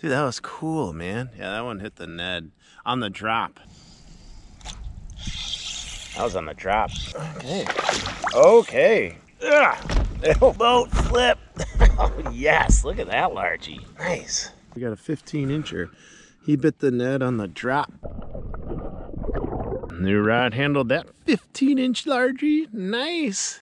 Dude, that was cool, man. Yeah, that one hit the Ned on the drop. That was on the drop. Okay. Okay. Ugh. Elbow flip. Oh, yes. Look at that largie. Nice. We got a 15-incher. He bit the Ned on the drop. New rod handled that 15-inch largie. Nice.